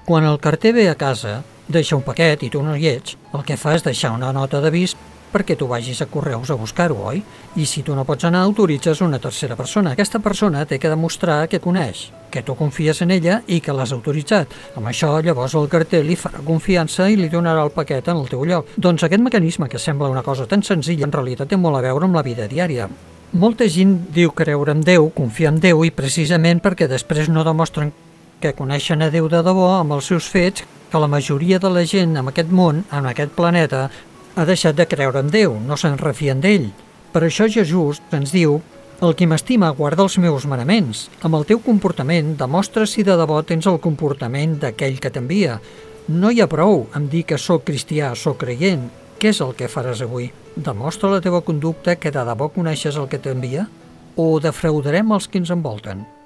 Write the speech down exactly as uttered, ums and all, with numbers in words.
Quan el carter ve a casa, deixa un paquet i tu no hi ets, el que fa és deixar una nota d'avís perquè tu vagis a correus a buscar-ho, oi? I si tu no pots anar, autoritzes una tercera persona. Aquesta persona té que demostrar que coneix, que tu confies en ella i que l'has autoritzat. Amb això, llavors, el carter li farà confiança i li donarà el paquet en el teu lloc. Doncs aquest mecanisme, que sembla una cosa tan senzilla, en realitat té molt a veure amb la vida diària. Molta gent diu creure en Déu, confiar en Déu, i precisament perquè després no demostren que coneixen a Déu de debò amb els seus fets, que la majoria de la gent en aquest món, en aquest planeta, ha deixat de creure en Déu, no se'n refien d'ell. Per això Jesús ens diu: el qui m'estima guarda els meus manaments. Amb el teu comportament demostra si de debò tens el comportament d'aquell que t'envia. No hi ha prou em dir que sóc cristià, sóc creient. Què és el que faràs avui? Demostra la teva conducta que de debò coneixes el que t'envia? O defraudarem els que ens envolten?